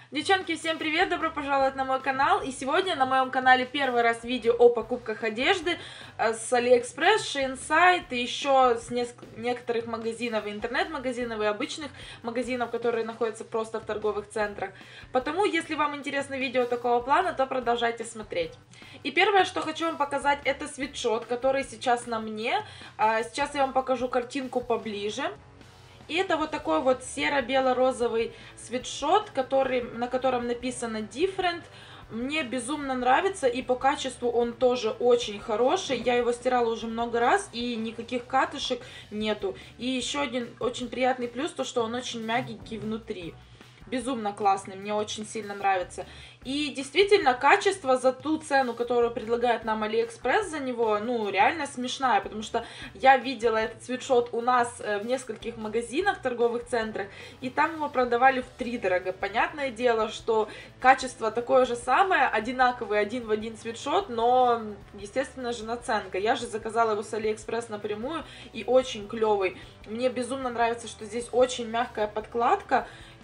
Девчонки, всем привет! Добро пожаловать на мой канал. И сегодня на моем канале первый раз видео о покупках одежды с AliExpress, Shein и еще с некоторых магазинов, интернет-магазинов и обычных магазинов, которые находятся просто в торговых центрах. Потому, если вам интересно видео такого плана, то продолжайте смотреть. И первое, что хочу вам показать, это свитшот, который сейчас на мне. Сейчас я вам покажу картинку поближе. И это вот такой вот серо-бело-розовый свитшот, на котором написано Different. Мне безумно нравится, и по качеству он тоже очень хороший. Я его стирала уже много раз, и никаких катышек нету. И еще один очень приятный плюс, то что он очень мягенький внутри. Безумно классный, мне очень сильно нравится. И действительно, качество за ту цену, которую предлагает нам AliExpress за него, ну, реально смешная, потому что я видела этот свитшот у нас в нескольких магазинах, торговых центрах, и там его продавали втридорого. Понятное дело, что качество такое же самое, одинаковый, один в один свитшот, но, естественно же, наценка. Я же заказала его с AliExpress напрямую, и очень клевый. Мне безумно нравится, что здесь очень мягкая подкладка.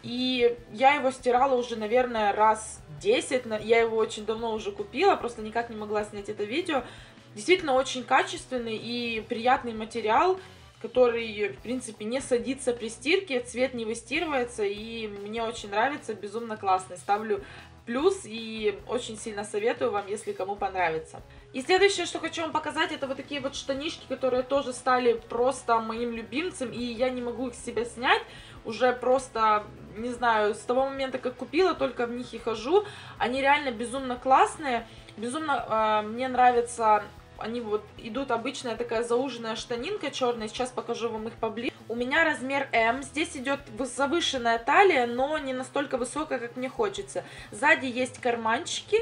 И я его стирала уже, наверное, раз 10. Я его очень давно уже купила, просто никак не могла снять это видео. Действительно очень качественный и приятный материал, который, в принципе, не садится при стирке, цвет не выстирывается, и мне очень нравится, безумно классный. Ставлю плюс и очень сильно советую вам, если кому понравится. И следующее, что хочу вам показать, это вот такие вот штанишки, которые тоже стали просто моим любимцем, и я не могу их с себя снять. Уже просто, не знаю, с того момента, как купила, только в них и хожу. Они реально безумно классные, безумно мне нравятся. Они вот идут обычная такая зауженная штанинка черная. Сейчас покажу вам их поближе. У меня размер М. Здесь идет завышенная талия, но не настолько высокая, как мне хочется. Сзади есть карманчики.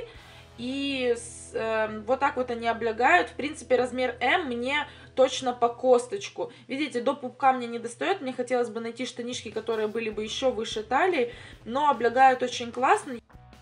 И вот так вот они облегают. В принципе, размер М мне точно по косточку. Видите, до пупка мне не достает. Мне хотелось бы найти штанишки, которые были бы еще выше талии. Но облегают очень классно.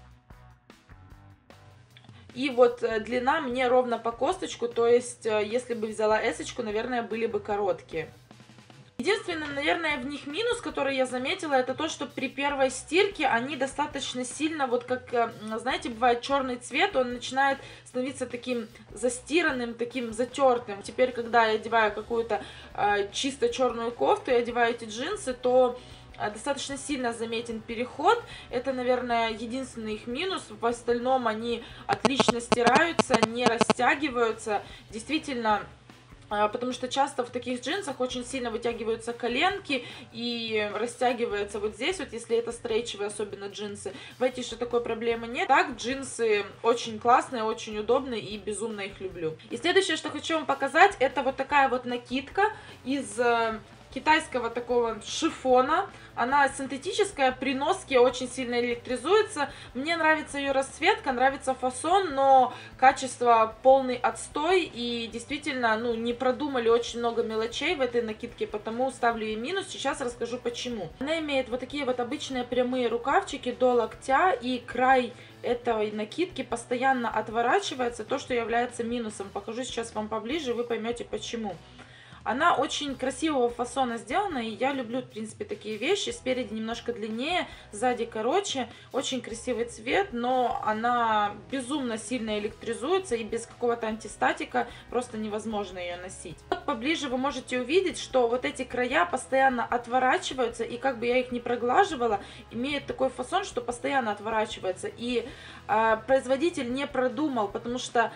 И вот длина мне ровно по косточку. То есть, если бы взяла эсочку, наверное, были бы короткие. Единственное, наверное, в них минус, который я заметила, это то, что при первой стирке они достаточно сильно, вот как, знаете, бывает черный цвет, он начинает становиться таким застиранным, таким затертым. Теперь, когда я одеваю какую-то чисто черную кофту и одеваю эти джинсы, то достаточно сильно заметен переход. Это, наверное, единственный их минус. В остальном они отлично стираются, не растягиваются. Действительно, потому что часто в таких джинсах очень сильно вытягиваются коленки и растягивается вот здесь, вот если это стрейчевые, особенно джинсы. В этих же такой проблемы нет. Так, джинсы очень классные, очень удобные и безумно их люблю. И следующее, что хочу вам показать, это вот такая вот накидка из китайского такого шифона. Она синтетическая, при носке очень сильно электризуется. Мне нравится ее расцветка, нравится фасон, но качество полный отстой. И действительно, ну, не продумали очень много мелочей в этой накидке, потому ставлю ей минус. Сейчас расскажу почему. Она имеет вот такие вот обычные прямые рукавчики до локтя, и край этой накидки постоянно отворачивается, то, что является минусом. Покажу сейчас вам поближе, вы поймете почему. Она очень красивого фасона сделана, и я люблю, в принципе, такие вещи. Спереди немножко длиннее, сзади короче. Очень красивый цвет, но она безумно сильно электризуется, и без какого-то антистатика просто невозможно ее носить. Вот поближе вы можете увидеть, что вот эти края постоянно отворачиваются, и как бы я их не проглаживала, имеет такой фасон, что постоянно отворачивается. И производитель не продумал, потому что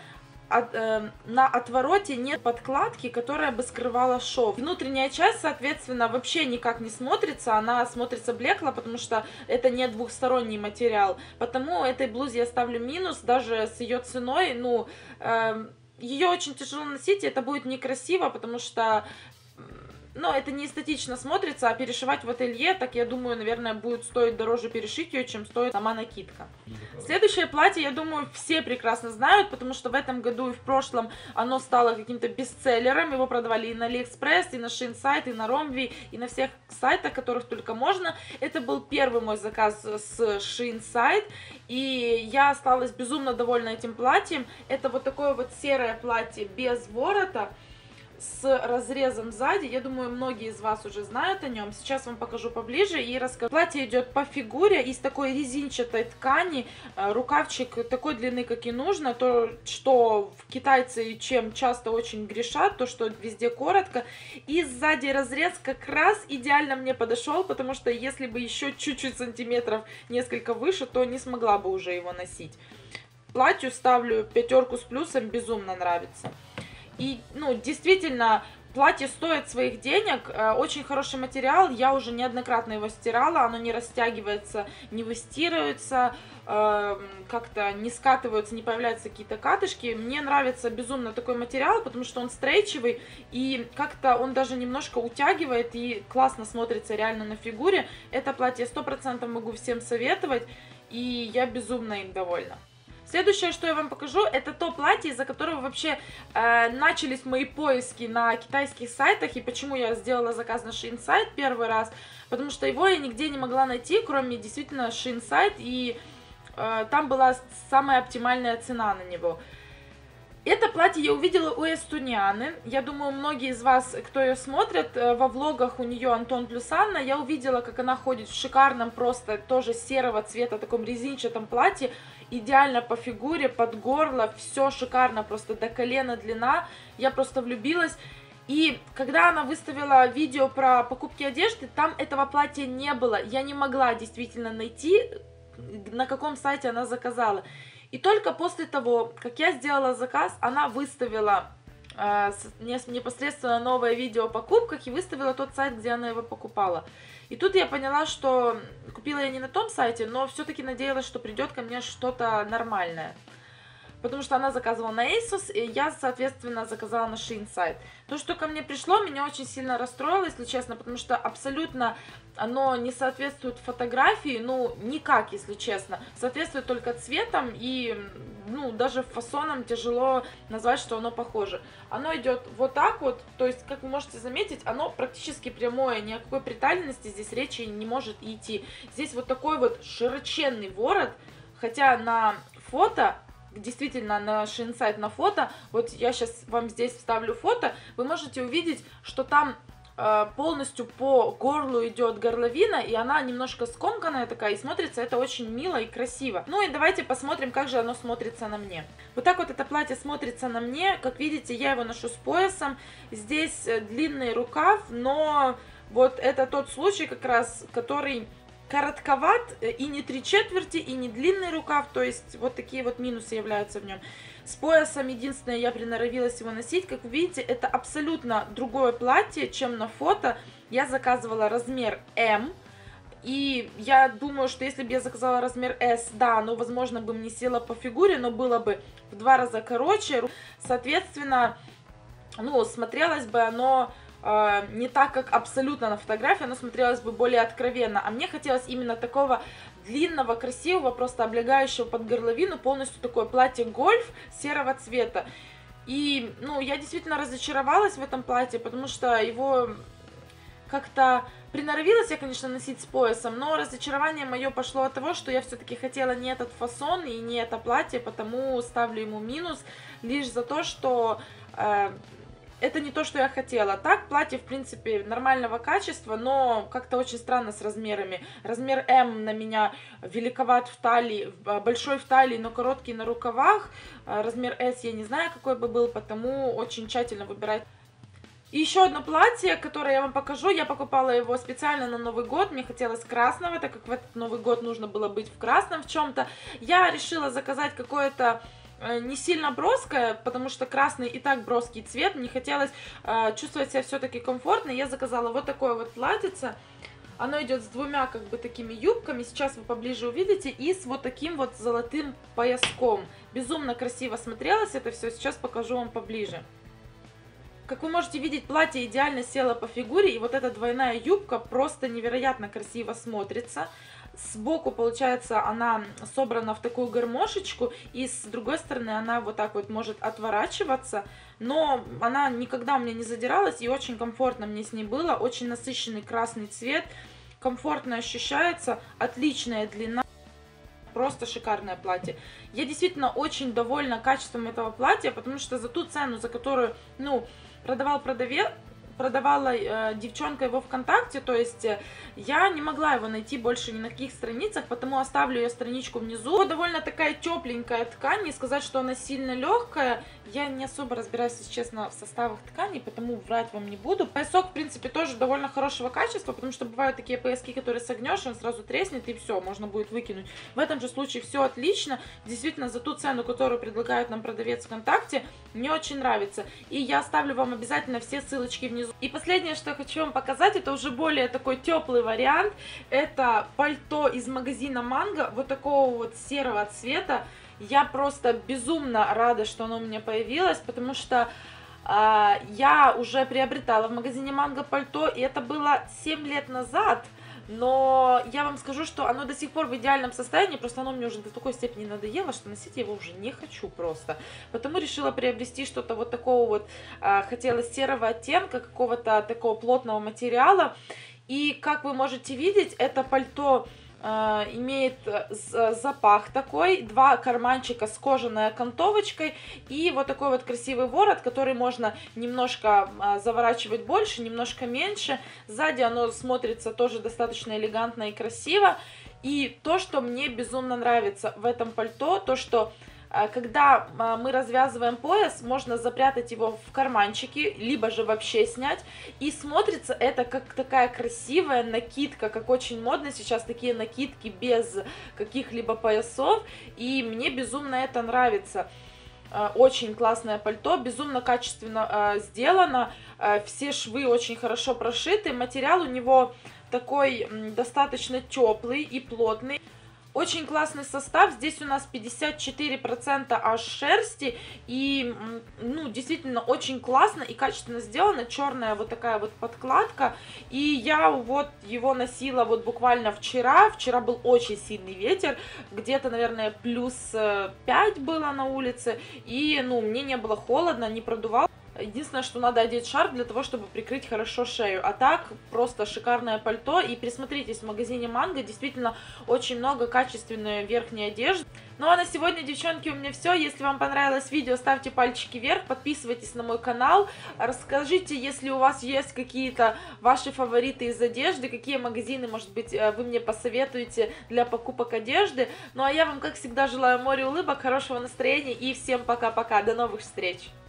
на отвороте нет подкладки, которая бы скрывала шов. Внутренняя часть, соответственно, вообще никак не смотрится, она смотрится блекло, потому что это не двухсторонний материал. Потому этой блузе я ставлю минус, даже с ее ценой. Ну, ее очень тяжело носить, и это будет некрасиво, потому что но это не эстетично смотрится, а перешивать в ателье, так я думаю, наверное, будет стоить дороже перешить ее, чем стоит сама накидка. Следующее платье, я думаю, все прекрасно знают, потому что в этом году и в прошлом оно стало каким-то бестселлером. Его продавали и на AliExpress, и на Shein, и на Romwe, и на всех сайтах, которых только можно. Это был первый мой заказ с Shein, и я осталась безумно довольна этим платьем. Это вот такое вот серое платье без ворота. с разрезом сзади. Я думаю, многие из вас уже знают о нем. Сейчас вам покажу поближе и расскажу. Платье идет по фигуре из такой резинчатой ткани. Рукавчик такой длины, как и нужно. То, что китайцы чем часто очень грешат, то, что везде коротко. И сзади разрез как раз идеально мне подошел, потому что если бы еще чуть-чуть сантиметров несколько выше, то не смогла бы уже его носить. Платью ставлю 5 с плюсом, безумно нравится. И, ну, действительно, платье стоит своих денег, очень хороший материал, я уже неоднократно его стирала, оно не растягивается, не выстирывается, как-то не скатываются, не появляются какие-то катышки. Мне нравится безумно такой материал, потому что он стрейчевый, и как-то он даже немножко утягивает и классно смотрится реально на фигуре. Это платье 100% могу всем советовать, и я безумно им довольна. Следующее, что я вам покажу, это то платье, из-за которого вообще начались мои поиски на китайских сайтах, и почему я сделала заказ на Shein сайт первый раз, потому что его я нигде не могла найти, кроме действительно Shein сайт, и там была самая оптимальная цена на него. Это платье я увидела у Эстунианы. Я думаю, многие из вас, кто ее смотрит, во влогах у нее Антон плюс Анна, я увидела, как она ходит в шикарном, просто тоже серого цвета, таком резинчатом платье, идеально по фигуре, под горло, все шикарно, просто до колена длина. Я просто влюбилась. И когда она выставила видео про покупки одежды, там этого платья не было. Я не могла действительно найти, на каком сайте она заказала. И только после того, как я сделала заказ, она выставила непосредственно новое видео о покупках и выставила тот сайт, где она его покупала. И тут я поняла, что купила я не на том сайте, но все-таки надеялась, что придет ко мне что-то нормальное. Потому что она заказывала на ASOS, и я, соответственно, заказала на Shein сайт. То, что ко мне пришло, меня очень сильно расстроило, если честно, потому что абсолютно оно не соответствует фотографии, ну, никак, если честно. Соответствует только цветом, и, ну, даже фасоном тяжело назвать, что оно похоже. Оно идет вот так вот, то есть, как вы можете заметить, оно практически прямое, ни о какой приталенности здесь речи не может идти. Здесь вот такой вот широченный ворот, хотя на фото... Действительно, на Shein сайт на фото, вот я сейчас вам здесь вставлю фото, вы можете увидеть, что там полностью по горлу идет горловина, и она немножко скомканная такая, и смотрится это очень мило и красиво. Ну и давайте посмотрим, как же оно смотрится на мне. Вот так вот это платье смотрится на мне, как видите, я его ношу с поясом, здесь длинный рукав, но вот это тот случай как раз, который... коротковат, и не 3/4, и не длинный рукав, то есть вот такие вот минусы являются в нем. С поясом единственное, я приноровилась его носить, как вы видите, это абсолютно другое платье, чем на фото. Я заказывала размер М, и я думаю, что если бы я заказала размер S, да, оно, возможно, бы мне село по фигуре, но было бы в 2 раза короче, соответственно, ну, смотрелось бы оно... не так, как абсолютно на фотографии, оно смотрелось бы более откровенно. А мне хотелось именно такого длинного, красивого, просто облегающего под горловину, полностью такое платье гольф серого цвета. И, ну, я действительно разочаровалась в этом платье, потому что его как-то приноровилась я, конечно, носить с поясом, но разочарование мое пошло от того, что я все-таки хотела не этот фасон и не это платье, потому ставлю ему минус лишь за то, что... это не то, что я хотела. Так, платье, в принципе, нормального качества, но как-то очень странно с размерами. Размер М на меня великоват в талии, большой в талии, но короткий на рукавах. Размер S я не знаю, какой бы был, потому очень тщательно выбирать. И еще одно платье, которое я вам покажу. Я покупала его специально на Новый год. Мне хотелось красного, так как в этот Новый год нужно было быть в красном в чем-то. Я решила заказать какое-то... не сильно броская, потому что красный и так броский цвет, мне хотелось чувствовать себя все-таки комфортно, я заказала вот такое вот платьице, оно идет с двумя как бы такими юбками, сейчас вы поближе увидите, и с вот таким вот золотым пояском, безумно красиво смотрелось это все, сейчас покажу вам поближе. Как вы можете видеть, платье идеально село по фигуре, и вот эта двойная юбка просто невероятно красиво смотрится. Сбоку, получается, она собрана в такую гармошечку, и с другой стороны она вот так вот может отворачиваться, но она никогда у меня не задиралась, и очень комфортно мне с ней было, очень насыщенный красный цвет, комфортно ощущается, отличная длина, просто шикарное платье. Я действительно очень довольна качеством этого платья, потому что за ту цену, за которую, ну, продавала девчонка его ВКонтакте, то есть я не могла его найти больше ни на каких страницах, потому оставлю ее страничку внизу. Довольно такая тепленькая ткань, не сказать, что она сильно легкая. Я не особо разбираюсь, если честно, в составах тканей, потому врать вам не буду. Поясок, в принципе, тоже довольно хорошего качества, потому что бывают такие пояски, которые согнешь, он сразу треснет, и все, можно будет выкинуть. В этом же случае все отлично. Действительно, за ту цену, которую предлагает нам продавец ВКонтакте, мне очень нравится. И я оставлю вам обязательно все ссылочки внизу. И последнее, что я хочу вам показать, это уже более такой теплый вариант. Это пальто из магазина Манго, вот такого вот серого цвета. Я просто безумно рада, что оно у меня появилось, потому что я уже приобретала в магазине Манго пальто, и это было 7 лет назад. Но я вам скажу, что оно до сих пор в идеальном состоянии, просто оно мне уже до такой степени надоело, что носить я его уже не хочу просто. Потому решила приобрести что-то вот такого вот, хотела серого оттенка, какого-то такого плотного материала. И как вы можете видеть, это пальто имеет запах такой, 2 карманчика с кожаной окантовочкой и вот такой вот красивый ворот, который можно немножко заворачивать больше, немножко меньше. Сзади оно смотрится тоже достаточно элегантно и красиво. И то, что мне безумно нравится в этом пальто, то, что когда мы развязываем пояс, можно запрятать его в карманчики, либо же вообще снять. И смотрится это как такая красивая накидка, как очень модно сейчас такие накидки без каких-либо поясов. И мне безумно это нравится. Очень классное пальто, безумно качественно сделано. Все швы очень хорошо прошиты. Материал у него такой достаточно теплый и плотный. Очень классный состав, здесь у нас 54% аж шерсти, и, ну, действительно очень классно и качественно сделано, черная вот такая вот подкладка, и я вот его носила вот буквально вчера был очень сильный ветер, где-то, наверное, плюс 5 было на улице, и, ну, мне не было холодно, не продувало. Единственное, что надо одеть шарф для того, чтобы прикрыть хорошо шею. А так, просто шикарное пальто. И присмотритесь, в магазине Манго действительно очень много качественной верхней одежды. Ну а на сегодня, девчонки, у меня все. Если вам понравилось видео, ставьте пальчики вверх, подписывайтесь на мой канал. Расскажите, если у вас есть какие-то ваши фавориты из одежды, какие магазины, может быть, вы мне посоветуете для покупок одежды. Ну а я вам, как всегда, желаю моря улыбок, хорошего настроения и всем пока-пока. До новых встреч!